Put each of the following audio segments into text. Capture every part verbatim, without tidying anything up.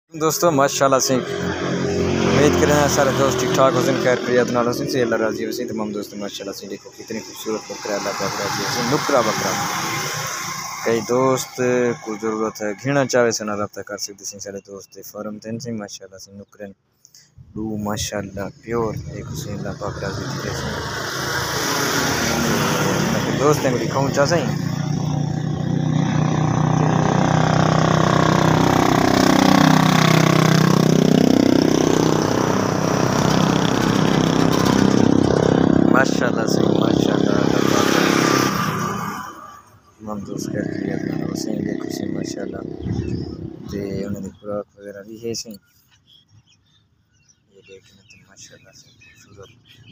दोस्तों माशाल्लाह से उम्मीद करें सारे दोस्त ठीक ठाक हुसैन खैर प्रियत नाल हुसैन से अल्लाह राजी हुसैन तमाम दोस्तों माशाल्लाह से देखो कितनी खूबसूरत बकरा अल्लाह पाक राजी हुसैन नुकरा बकरा कई दोस्त को ज़रूरत है घिना चाहे से ना रब्ता कर सकते हैं सारे दोस्त फॉर्म तेन से माशाल्लाह से नुकरन डू माशाल्लाह प्योर एक हुसैन अल्लाह पाक राजी हुसैन दोस्त हैं मेरी कहूँ चाह सही माशाल्लाह से माशाल्लाह तमाम दोस्त कर लिया हुसैन देखो से माशाल्लाह ते उन्होंने खुराक वगैरह भी है सही ये देखने तो माशाल्लाह से खूबसूरत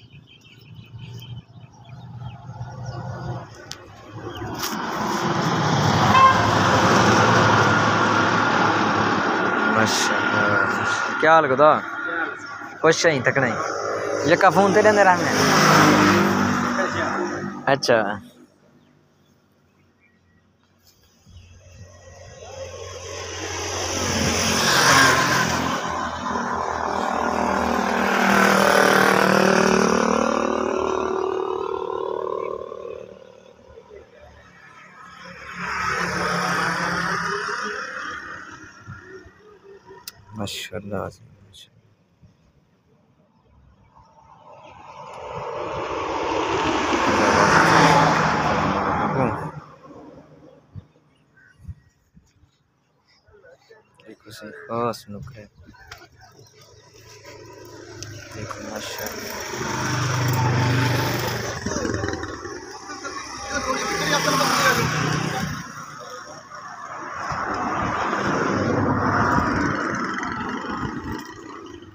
माशाल्लाह क्या हाल खुदा खुश है तक नहीं यका फोन ते लेंदे रहने अच्छा माशाल्लाह एक उसे खास नुक है देखो माशाल्लाह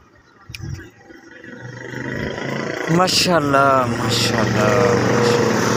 माशाल्लाह माशाल्लाह